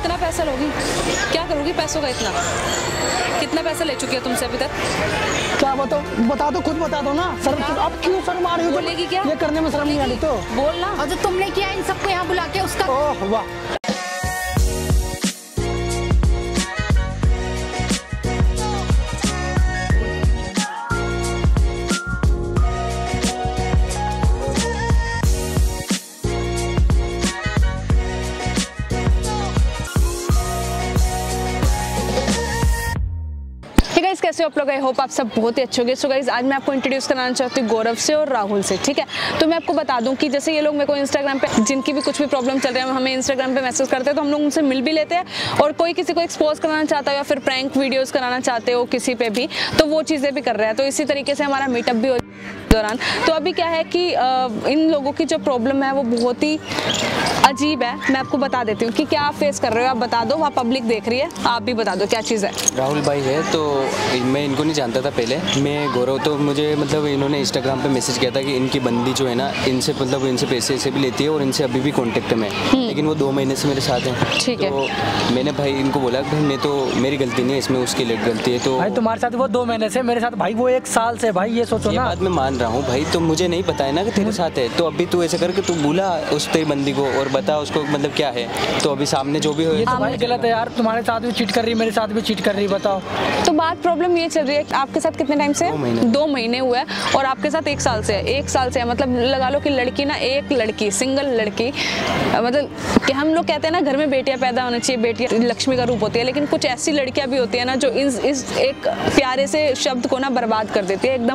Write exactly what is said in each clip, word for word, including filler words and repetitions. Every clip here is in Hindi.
इतना पैसा लोगी, क्या करोगी पैसों का? इतना कितना पैसा ले चुकी है तुमसे अभी तक? क्या बताओ, बता दो, खुद बता दो ना। शर्म, अब क्यों शर्म आ रही हो? बोलेगी क्या? ये करने में शर्म नहीं आ रही तो बोलना। और जो तुमने किया इन सबको यहाँ बुला के उसका। ओह वाह। कैसे हो आप लोग? आई होप आप सब बहुत ही अच्छे होंगे। सो गाइस, आज मैं आपको इंट्रोड्यूस कराना चाहती हूँ गौरव से और राहुल से, ठीक है? तो मैं आपको बता दूं कि जैसे ये लोग मेरे को इंस्टाग्राम पे, जिनकी भी कुछ भी प्रॉब्लम चल रही है, हमें इंस्टाग्राम पे मैसेज करते हैं, तो हम लोग उनसे मिल भी लेते हैं। और कोई किसी को एक्सपोज कराना चाहता है या फिर प्रैंक वीडियोज़ कराना चाहते हो किसी पे भी, तो वो चीज़ें भी कर रहे हैं। तो इसी तरीके से हमारा मीटअप भी हो दौरान। तो अभी क्या है कि आ, इन लोगों की जो प्रॉब्लम है वो बहुत ही अजीब है। मैं आपको बता देती हूँ कि क्या आप फेस कर रहे हो। आप बता दो, वहाँ पब्लिक देख रही है, आप भी बता दो क्या चीज़ है। राहुल भाई है, तो मैं इनको नहीं जानता था पहले। मैं गौरव, तो मुझे मतलब इन्होंने इंस्टाग्राम पे मैसेज किया था कि इनकी बंदी जो है ना, इनसे मतलब इनसे पैसे से भी लेती है और इनसे अभी भी कांटेक्ट में, लेकिन वो दो महीने से मेरे साथ हैं। ठीक है। तो मैंने भाई इनको बोला कि मैं तो, मेरी गलती नहीं है इसमें, उसकी लेट गलती है। तो भाई तुम्हारे साथ वो दो महीने से, मेरे साथ भाई वो एक साल से। भाई ये सोचो ये ना। बात मैं मान रहा हूँ भाई, तो मुझे नहीं पता है ना कि तेरे साथ है। तो अभी तू ऐसे करके तू बुला उस तेरी बंदी को और बता उसको मतलब क्या है। तो अभी सामने जो भी हो, ये तो भाई गलत है यार। तुम्हारे साथ भी चीट कर रही, मेरे साथ भी चीट कर रही, बताओ। तो बात प्रॉब्लम ये चल रही है कि आपके साथ कितने टाइम से? दो महीने दो महीने हुए हैं और आपके साथ एक साल से है। एक साल से है मतलब लगा लो कि लड़की ना, एक लड़की, सिंगल लड़की, मतलब कि हम लोग कहते हैं ना घर में बेटियां पैदा होनी चाहिए, बेटियां लक्ष्मी का रूप होती है, लेकिन कुछ ऐसी लड़कियां भी होती है ना जो इस इस एक प्यारे से शब्द को ना बर्बाद कर देती है,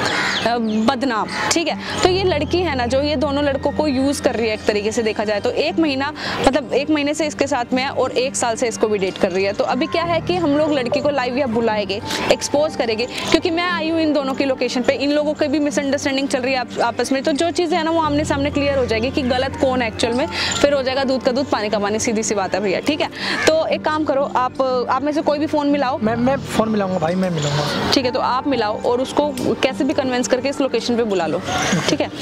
एकदम बदनाम। ठीक है, तो ये लड़की है ना जो ये दोनों लड़कों को यूज कर रही है एक तरीके से देखा जाए तो। एक महीना मतलब एक महीने से इसके साथ में है और एक साल से इसको भी डेट कर रही है। तो अभी क्या है कि हम लोग लड़की को लाइव या बुलाएंगे, एक्सपोज करेंगे, क्योंकि मैं आई हूँ इन दोनों की लोकेशन पे। इन लोगों की भी मिसअंडरस्टैंडिंग चल रही है आप, आपस में। तो जो चीज़ें है ना वो आमने सामने क्लियर हो जाएगी कि गलत कौन है एक्चुअल में, फिर हो जाएगा दूध का दूध पानी का पानी, सीधी सी बात है भैया। ठीक है, तो एक काम करो, आप आप में से कोई भी फोन मिलाओ। मैं मैं फोन मिलाऊंगा भाई, मैं मिलाऊंगा। ठीक है, तो आप मिलाओ और उसको कैसे भी कन्विंस करके इस लोकेशन पे बुला लो। ठीक है,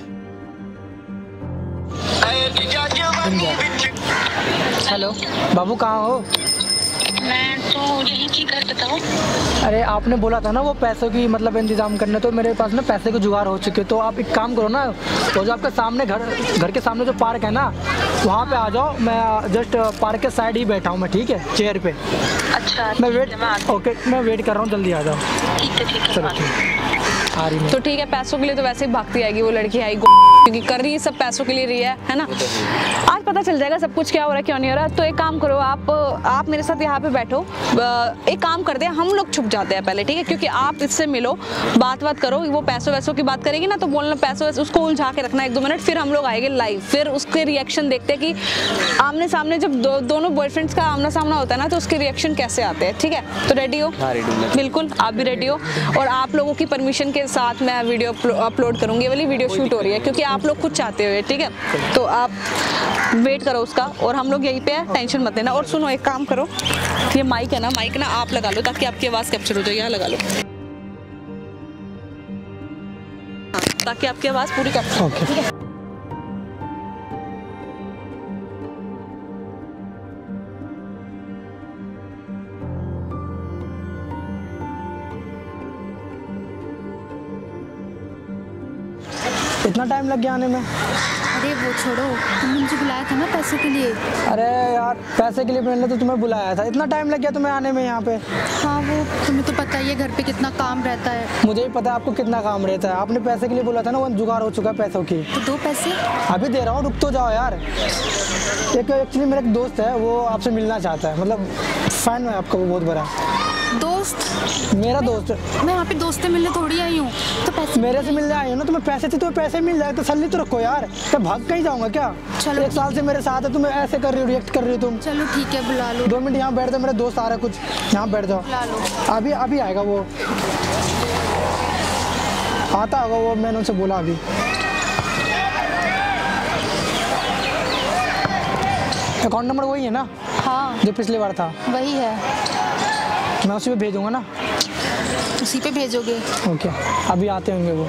हेलो बाबू, कहाँ हो? मैं तो यहीं थी, घर बताओ। अरे आपने बोला था ना वो पैसों की मतलब इंतजाम करने, तो मेरे पास ना पैसे के जुगाड़ हो चुके। तो आप एक काम करो ना, वो जो आपके सामने घर घर के सामने जो पार्क है ना, वहाँ पे आ जाओ। मैं जस्ट पार्क के साइड ही बैठा हूँ मैं, ठीक है, चेयर पे। अच्छा, मैं वेट ओके मैं वेट कर रहा हूँ, जल्दी आ जाओ। ठीक है, ठीक है, चलो ठीक आ रही। तो ठीक है, पैसों के लिए तो वैसे ही भागती आएगी वो लड़की, आई क्योंकि कर रही है सब पैसों के लिए रही है, है ना। आज पता चल जाएगा सब कुछ, क्या हो रहा है क्या नहीं हो रहा। तो एक काम करो, आप आप मेरे साथ यहाँ पे बैठो। एक काम करते हैं, हम लोग छुप जाते हैं पहले, ठीक है, क्योंकि आप इससे मिलो, बात बात करो। वो पैसों वैसों की बात करेगी ना, तो बोलना पैसों वैसों, उसको उलझा के रखना एक दो मिनट। फिर हम लोग आएंगे लाइव, फिर उसके रिएक्शन देखते हैं कि आमने सामने जब दो, दोनों बॉयफ्रेंड्स का आमना सामना होता है ना, तो उसके रिएक्शन कैसे आते हैं। ठीक है, तो रेडी हो? बिल्कुल, आप भी रेडी हो। और आप लोगों की परमिशन के साथ मैं वीडियो अपलोड करूंगी। ये वाली वीडियो शूट हो रही है क्योंकि आप लोग खुद चाहते हो, ठीक है। तो आप वेट करो उसका और हम लोग यहीं पे है, टेंशन मत लेना। और सुनो, एक काम करो, ये माइक है ना, माइक ना आप लगा लो ताकि आपकी आवाज़ कैप्चर हो जाए। यहाँ लगा लो ताकि आपकी आवाज़ पूरी कैप्चर हो। ठीक है, इतना टाइम लग गया आने में? अरे वो छोड़ो, तुमने मुझे बुलाया था ना पैसों के लिए। अरे यार, पैसे के लिए मैंने तो तुम्हें बुलाया था, इतना टाइम लग गया तुम्हें आने में यहाँ पे? हाँ, वो तुम्हें तो पता ही है घर पे कितना काम रहता है। मुझे भी पता है आपको कितना काम रहता है। आपने पैसे के लिए बोला था ना, वो जुगाड़ हो चुका है पैसों की। तो दो पैसे अभी दे रहा हूँ, रुक तो जाओ यार। एक एक्चुअली मेरा एक दोस्त है, वो आपसे मिलना चाहता है, मतलब फैन है आपका वो बहुत बड़ा। दोस्त? मेरा दोस्त। मैं यहाँ पे दोस्त से मिलने थोड़ी आई हूँ, तो पैसे मेरे से मिलने आई हो ना, तुम्हें पैसे थे तो पैसे मिल जाए, तसल्ली तो रखो यार। मैं भाग कहीं जाऊंगा क्या? चलो, एक साल से मेरे साथ है, तुम ऐसे कर रही हो, रिएक्ट कर रही हो तुम। चलो ठीक है, बुला लो। दो मिनट यहाँ बैठ जाओ, मेरा दोस्त आ रहा है कुछ, यहाँ बैठ जाओ। बुला लो। अभी अभी आएगा वो, आता होगा वो, मैंने उनसे बोला अभी। अकाउंट नंबर वही है ना? हाँ, जो पिछली बार था वही है। मैं उसी पे भेजूंगा ना? उसी पे भेजोगे? ओके, अभी आते होंगे वो।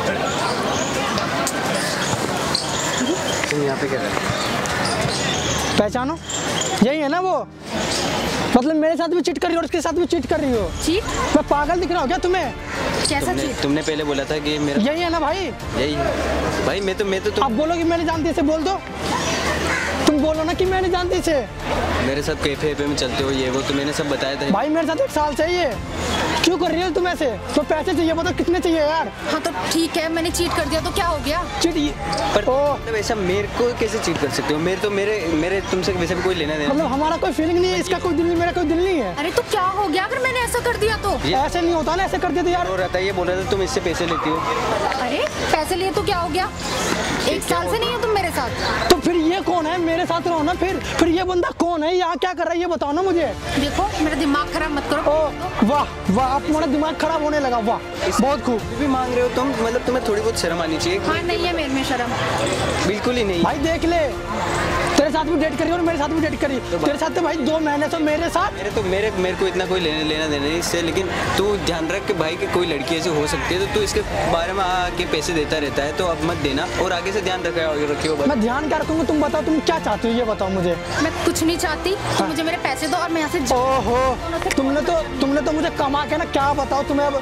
तुम यहाँ पे क्या कर रहे हो? पहचानो, यही है ना वो? मतलब मेरे साथ भी चीट कर रही हो और उसके साथ भी चीट कर रही हो। चीट? मैं पागल दिख रहा हूँ क्या तुम्हें? कैसा तुमने, चीट? तुमने पहले बोला था कि मेरा यही है ना भाई? यही है भाई। मैं तो मैं तो तुम अब बोलो कि मैं नहीं जानती इसे, बोल दो। तुम बोलो ना कि मैं नहीं जानती इसे। मेरे साथ कैफे वैफे में चलते हो, ये वो तो मैंने सब बताया था। भाई मेरे साथ एक साल चाहिए, क्यों कर रही हो तुम ऐसे? तो पैसे चाहिए, बताओ कितने चाहिए यार? हाँ तो ठीक है, मैंने चीट कर दिया तो क्या हो गया? चीट पर ओ, मतलब ऐसा मेरे को कैसे चीट कर सकते हो? मेरे तो मेरे मेरे तुमसे वैसे भी कोई लेना देना मतलब हमारा कोई फीलिंग नहीं है, इसका कोई दिल नहीं, मेरा कोई दिल नहीं है। अरे तो क्या हो गया अगर मैंने ऐसा कर दिया तो? ऐसे नहीं होता ना, ऐसे कर देते यार। हो रहा था, ये बोल रहा था तुम इससे पैसे लेती हो। अरे पैसे लिए तो क्या हो गया? एक साल से नहीं हो तुम मेरे साथ। तो फिर ये कौन है? मेरे साथ रहो ना। फिर फिर ये बंदा कौन है? यहाँ क्या कर रहा है ये बताओ ना मुझे। देखो मेरा दिमाग खराब मत करो। ओ वाह वाह, आप तुम्हारा दिमाग खराब होने लगा। वाह बहुत खूब। भी मांग रहे हो तुम, मतलब तुम्हें थोड़ी बहुत शर्म आनी चाहिए। हाँ नहीं है मेरे में शर्म। बिल्कुल ही नहीं भाई देख ले, तेरे साथ भी डेट करी और मेरे साथ भी डेट करी। तेरे साथ तो भाई दो महीने से मेरे साथ। मेरे तो मेरे मेरे को इतना कोई लेने लेना देना नहीं इससे, लेकिन तू ध्यान रख कि भाई कि कोई लड़की ऐसी हो सकती है, तो तू इसके बारे में आके पैसे देता रहता है, तो अब मत देना और आगे से ध्यान रखा रखियो। मैं ध्यान क्या रखूंगा? तुम बताओ तुम क्या चाहती हो, ये बताओ मुझे। मैं कुछ नहीं चाहती, तुम मुझे मेरे पैसे दो और मैं यहाँ से जा- ओहो, तुमने तो तुमने तो मुझे कमा के ना, क्या बताओ तुम्हें अब।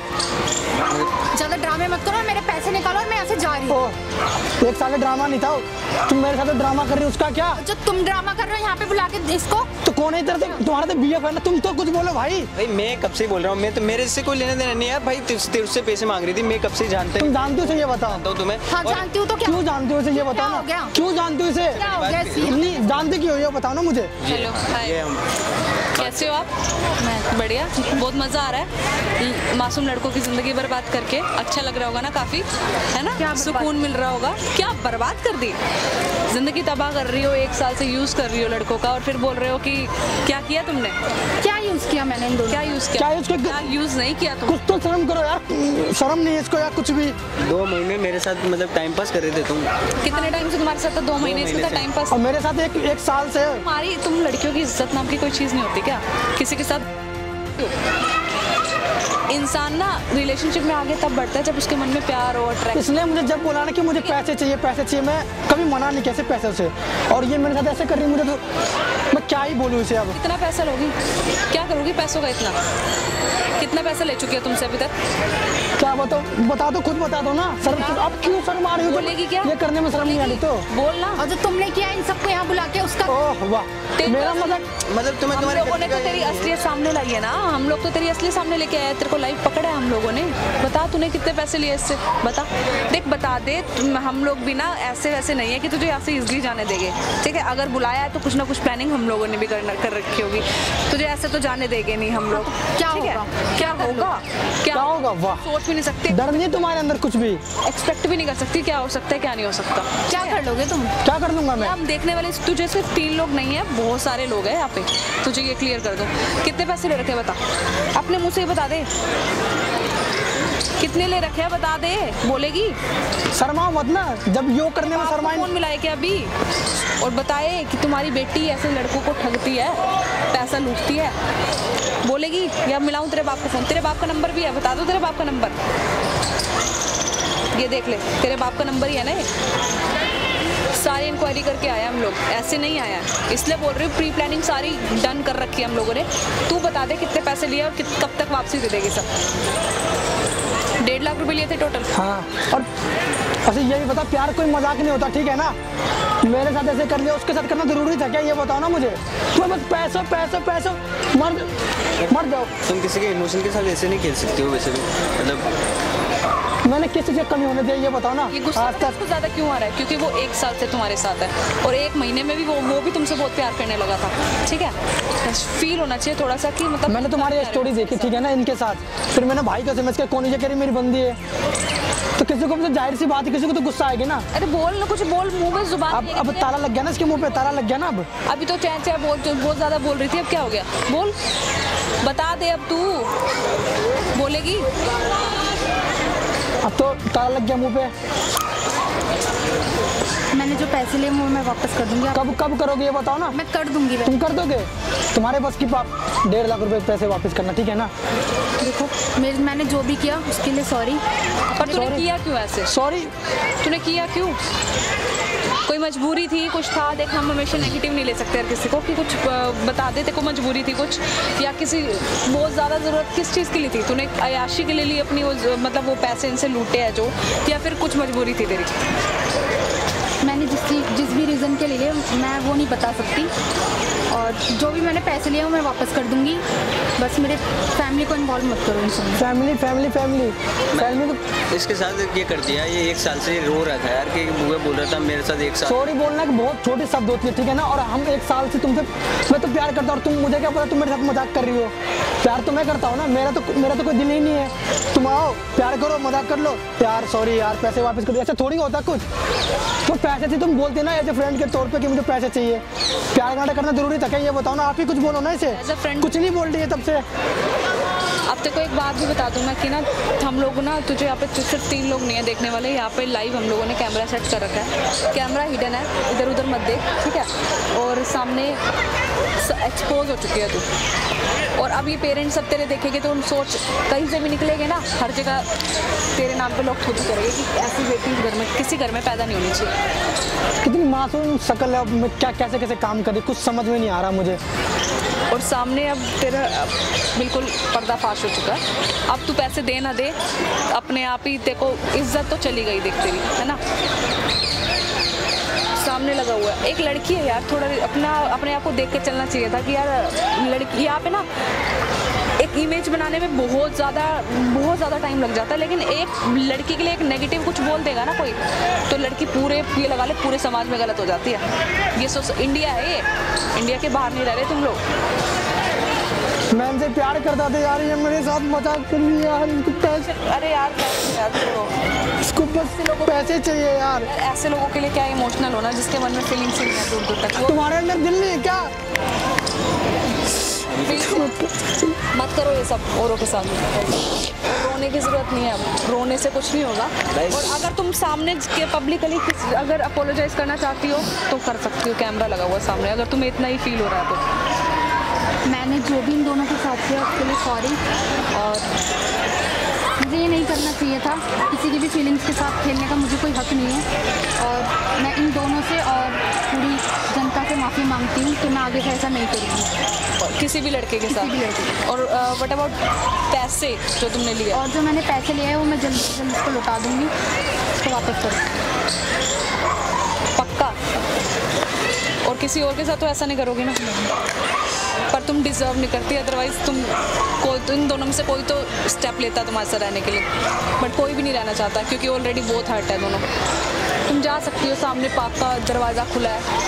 ज्यादा ड्रामे मत करो, मेरे पैसे निकालो और मैं यहाँ से जा रही हूँ। ओह, एक साल का ड्रामा नहीं था, तुम मेरे साथ ड्रामा कर रही हो, उसका क्या? जो तुम ड्रामा कर रहे हो यहाँ पे बुला के इसको। तो कौन है इधर? तुम्हारा तो बीएफ है ना, तुम तो कुछ बोलो भाई। भाई मैं कब से बोल रहा हूँ, मैं तो मेरे से कोई लेना देना नहीं है भाई। तेरे से पैसे मांग रही थी, मैं कब से जानते तुम जानते हो इसे, ये बताओ। तो तुम्हें हाँ और जानती हूँ तो क्या? क्यों जानते हो इसे, ये बताओ क्या हो ना। गया? क्यों जानते हो इसे? क्या हो गया इसी? नहीं जानते क्यों, ये बताओ ना मुझे। हेलो हाय, ये हम कैसे हो आप? मैं बढ़िया, बहुत मज़ा आ रहा है मासूम लड़कों की ज़िंदगी बर्बाद करके। अच्छा लग रहा होगा ना काफ़ी, है ना? क्या बर्बाद? सुकून मिल रहा होगा। क्या बर्बाद कर दी? ज़िंदगी तबाह कर रही हो, एक साल से यूज़ कर रही हो लड़कों का, और फिर बोल रहे हो कि क्या किया तुमने? क्या यूज किया मैंने इन दोनों? क्या यूज़ क्या किया? यूज़ किया? क्या यूज़ नहीं किया तुम? कुछ तो शर्म करो यार, शर्म नहीं है इसको यार कुछ भी। दो महीने मेरे साथ मतलब टाइम पास कर रहे थे तुम। कितने टाइम से तुम्हारे साथ था? दो महीने से महीने था से। Time pass. और मेरे साथ एक एक साल से। तुम्हारी तुम लड़कियों की इज्जत नाम की कोई चीज़ नहीं होती क्या? किसी के साथ इंसान ना रिलेशनशिप में आगे तब बढ़ता है जब उसके मन में प्यार हो, अट्रैक्ट। इसने मुझे जब बोला ना कि मुझे पैसे चाहिए पैसे चाहिए, मैं कभी मना नहीं कैसे पैसे से, और ये मेरे साथ ऐसे कर रही है, मुझे तो मैं क्या ही बोलूँ इसे अब। कितना पैसा लोगी? क्या करोगी पैसों का इतना? कितना पैसा ले चुकी है तुमसे अभी तक? क्या बताओ, बता दो, खुद बता दो ना। शर्म अब क्यों शर्म आ रही हो? बोलेगी क्या? ये करने में शर्म नहीं आ रही तो बोलना। और जो तुमने किया इन सबको यहाँ बुला के उसका। ओह वाह, तेरे मेरा को- मजाक। मतलब तुम्हें हम तुम्हारे लोगों ने तो तेरी असलियत सामने लाई है ना, हम लोग तो तेरी असली सामने लेके आए, तेरे को लाइव पकड़ा है हम लोगों ने। बता तूने कितने पैसे लिए इससे, बता। देख बता दे, तुम- हम लोग भी ना ऐसे वैसे नहीं है कि तुझे यहाँ से इजली जाने देंगे, ठीक है? अगर बुलाया है तो कुछ ना कुछ प्लानिंग हम लोगों ने भी कर, कर रखी होगी, तुझे ऐसे तो जाने देंगे नहीं हम लोग। क्या ठीक है? होगा? क्या होगा? क्या होगा? वाह, सोच भी नहीं सकते, डर नहीं है तुम्हारे अंदर कुछ भी? एक्सपेक्ट भी नहीं कर सकती क्या हो सकता है क्या नहीं हो सकता। क्या कर लोगे तुम? क्या कर दूंगा मैं? हम देखने वाले तुझे सिर्फ तीन लोग नहीं है, बहुत सारे लोग हैं यहाँ पे, तुझे ये क्लियर कर दूं। कितने पैसे ले रखे हैं बता, अपने मुंह से ही बता दे। कितने ले रखे हैं बता दे, बोलेगी? शर्माओ मत ना, जब यो करने में शर्माए। फोन मिलाए क्या अभी और बताए कि तुम्हारी बेटी ऐसे लड़कों को ठगती है, पैसा लूटती है, बोलेगी? या मिलाऊं तेरे बाप को फोन? तेरे बाप का नंबर भी है, बता दो तेरे बाप का नंबर। ये देख ले, तेरे बाप का नंबर ही है ना ये। सारी इंक्वायरी करके आया हम लोग, ऐसे नहीं आया, इसलिए बोल रही हूँ प्री प्लानिंग सारी डन कर रखी है हम लोगों ने। तू बता दे कितने पैसे लिए और कित- कब तक वापसी दे देगी सब? डेढ़ लाख रुपए लिए थे टोटल। हाँ, और अच्छा यही बता, प्यार कोई मजाक नहीं होता, ठीक है ना? मेरे साथ ऐसे कर लिया, उसके साथ करना जरूरी था क्या? ये बताओ ना मुझे। तुम्हें बस पैसों पैसों पैसों मर मर जाओ। तुम किसी के इमोशन के साथ ऐसे नहीं खेल सकते हो वैसे भी, मतलब मैंने किस चीज़ की कमी होने दी है, ये बताओ ना। ये गुस्सा आज तक उसको ज्यादा क्यों आ रहा है? क्योंकि वो एक साल से तुम्हारे साथ है और एक महीने में भी वो वो भी तुमसे बहुत प्यार करने लगा था, ठीक है? फील होना चाहिए थोड़ा सा कि मतलब मैंने तुम्हारी स्टोरी देखी, ठीक है ना, इनके साथ। फिर मैंने भाई को समझ के, कौन ये कह रही मेरी बंदी है, तो किसी को भी तो जाहिर सी बात है, किसी को तो गुस्सा आएगी ना। अरे बोल ना कुछ, बोल, मुंह में जुबान अब नहीं अब है। ताला लग गया ना, इसके मुंह पे ताला लग गया ना अब। अभी तो चैन चैन बोल, बहुत ज्यादा बोल रही थी, अब क्या हो गया? बोल, बता दे अब तू, बोलेगी? अब तो ताला लग गया मुंह पे। मैंने जो पैसे लिए वो मैं वापस कर दूंगी। आप- कब कब करोगे ये बताओ ना। मैं कर दूंगी। मैं तुम कर दोगे? तुम्हारे बस की बात, डेढ़ लाख रुपए पैसे वापस करना, ठीक है ना? देखो मेरे मैंने जो भी किया उसके लिए सॉरी। पर तूने Sorry. किया क्यों ऐसे? सॉरी। तूने किया क्यों? कोई मजबूरी थी, कुछ था। देख हम हमेशा नेगेटिव नहीं ले सकते हर किसी को कि कुछ अ, बता दे तेरे को मजबूरी थी कुछ, या किसी बहुत ज़्यादा ज़रूरत किस चीज़ के लिए थी, तूने अयाशी के लिए ली अपनी वो ज- मतलब वो पैसे इनसे लूटे हैं जो, या फिर कुछ मजबूरी थी तेरी? मैंने जिस चीज- जिस भी रीज़न के लिए मैं वो नहीं बता सकती, और जो भी मैंने पैसे लिए वो मैं वापस कर दूंगी। बस मेरे फैमिली को इन्वॉल्व मत करो इन सब में। फैमिली फैमिली फैमिली फैमिली को इसके साथ ये कर दिया, ये एक साल से रो रहा था यार कि वो बोल रहा था मेरे साथ एक साल। सॉरी बोलना कि बहुत छोटी शब्द होती है, ठीक है ना। और हम एक साल से तुमसे, मैं तो प्यार करता हूँ और तुम मुझे क्या पता तुम मेरे साथ मजाक कर रही हो। प्यार तो मैं करता हूँ ना, मेरा तो मेरा तो कोई दिल ही नहीं है। तुम आओ प्यार करो मजाक कर लो, यार सॉरी यार पैसे वापस कर दो, ऐसा थोड़ी होता कुछ। तो पैसे से तुम बोलते ना एज ए फ्रेंड के तौर पे कि मुझे पैसे चाहिए, प्यार गाना करना जरूरी था क्या? ये बताओ ना, आप ही कुछ बोलो ना इसे। As a friend- कुछ नहीं बोल रही है तब से। अब तेरे को एक बात भी बता दूँ मैं कि ना हम लोग ना तुझे यहाँ पे सिर्फ तीन लोग नहीं है देखने वाले, यहाँ पे लाइव हम लोगों ने कैमरा सेट कर रखा है। कैमरा हिडन है, इधर उधर मत देख, ठीक है। और सामने एक्सपोज हो चुकी है तू, और अब ये पेरेंट्स सब तेरे देखेंगे तो उन सोच कहीं से भी निकलेंगे ना, हर जगह तेरे नाम पे लोग खुद करेंगे कि ऐसी बेटी इस घर में किसी घर में पैदा नहीं होनी चाहिए। कितनी मासूम शक्ल है, अब मैं क्या कैसे कैसे काम करे कुछ समझ में नहीं आ रहा मुझे। और सामने अब तेरा अब बिल्कुल पर्दाफाश हो चुका है। अब तू पैसे दे ना दे, अपने आप ही तेरे को इज्जत तो चली गई देख तेरी, है ना। सामने लगा हुआ है, एक लड़की है यार, थोड़ा अपना अपने आप को देख कर चलना चाहिए था कि यार लड़की यहाँ पे ना एक इमेज बनाने में बहुत ज़्यादा बहुत ज़्यादा टाइम लग जाता है, लेकिन एक लड़की के लिए एक नेगेटिव कुछ बोल देगा ना कोई, तो लड़की पूरे ये लगा ले पूरे समाज में गलत हो जाती है। ये सोच इंडिया है, ये इंडिया के बाहर नहीं रह रहे तुम लोग। मैं इनसे प्यार करता था यार, ये मेरे साथ मजाक कर रही है यार। इनको पैसे, अरे यार यार छोड़ो, इसको बस पैसे चाहिए यार। ऐसे लोगों के लिए क्या इमोशनल होना जिसके मन में फीलिंग्स नहीं है दूर दूर तक। वो तुम्हारे अंदर दिल नहीं है क्या? मत करो ये सब औरों के साथ, रोने की ज़रूरत नहीं है। अब रोने से कुछ नहीं होगा, और अगर तुम सामने के पब्लिकली अगर अपोलोजाइज करना चाहती हो तो कर सकती हो, कैमरा लगा हुआ सामने, अगर तुम्हें इतना ही फील हो रहा है तो। मैंने जो भी इन दोनों के साथ किया उसके लिए सॉरी, और मुझे ये नहीं करना चाहिए था। किसी की भी फीलिंग्स के साथ खेलने का मुझे कोई हक नहीं है, और मैं इन दोनों से और पूरी जनता से माफ़ी मांगती हूँ कि मैं आगे से ऐसा नहीं करूँगी किसी भी लड़के के किसी भी साथ। लड़के के साथ। और व्हाट अबाउट पैसे जो तुमने लिए? और जो मैंने पैसे लिए हैं वो मैं जल्दी से जल्दी उसको लौटा दूँगी, उसको वापस कर दूँगी। पक्का? और किसी और के साथ तो ऐसा नहीं करोगी ना? पर तुम डिज़र्व नहीं करती, अदरवाइज़ तुम कोई तो इन दोनों में से कोई तो स्टेप लेता तुम्हारे साथ रहने के लिए, बट कोई भी नहीं रहना चाहता क्योंकि ऑलरेडी बहुत हर्ट है दोनों। तुम जा सकती हो, सामने पार्क का दरवाज़ा खुला है,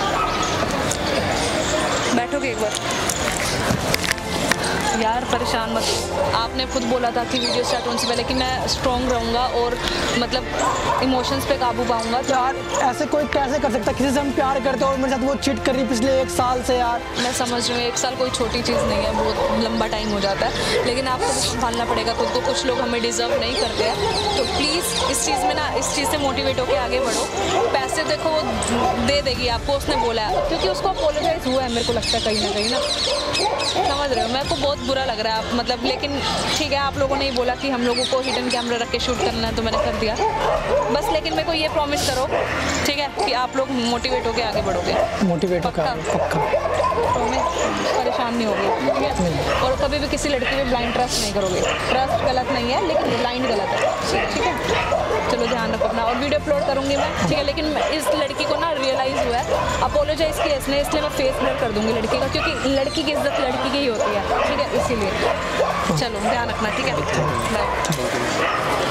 बैठोगे एक बार? यार परेशान मत हो। आपने खुद बोला था कि वीडियो स्टार्ट होने से पहले कि मैं स्ट्रॉन्ग रहूँगा और मतलब इमोशंस पे काबू पाऊँगा। तो यार ऐसे कोई कैसे कर सकता है? किसी से हम प्यार करते हो और मेरे साथ वो चीट कर रही पिछले एक साल से यार। मैं समझ रही हूँ, एक साल कोई छोटी चीज़ नहीं है, बहुत लंबा टाइम हो जाता है, लेकिन आपको भी संभालना पड़ेगा खुद को। कुछ लोग हमें डिज़र्व नहीं करते हैं, तो प्लीज़ इस चीज़ में ना इस चीज़ से मोटिवेट होकर आगे बढ़ो। पैसे देखो वो दे देगी आपको, उसने बोला है, क्योंकि उसको अपोलोजाइज हुआ है मेरे को लगता है कहीं ना कहीं ना, समझ रहे हो? मेरे को बहुत बुरा लग रहा है आप मतलब, लेकिन ठीक है आप लोगों ने ही बोला कि हम लोगों को हिडन कैमरा रख के शूट करना है तो मैंने कर दिया बस। लेकिन मेरे को ये प्रॉमिस करो ठीक है कि आप लोग मोटिवेट होकर आगे बढ़ोगे। मोटिवेट होकर पक्का, प्रॉमिस? परेशान नहीं होगे ठीक है? और कभी भी किसी लड़की पे ब्लाइंड ट्रस्ट नहीं करोगे। ट्रस्ट गलत नहीं है लेकिन ब्लाइंड गलत है, ठीक है? चलो ध्यान रखो अपना, और वीडियो अपलोड करूँगी मैं, ठीक है? लेकिन इस लड़की को ना रियलाइज़ हुआ है, अपोलोजाइज़ किया इसने, इसलिए मैं फेस ब्लर कर दूँगी लड़की का, क्योंकि लड़की की इज्जत लड़की की ही होती है, ठीक है? इसीलिए चलो ध्यान रखना, ठीक है? बाय।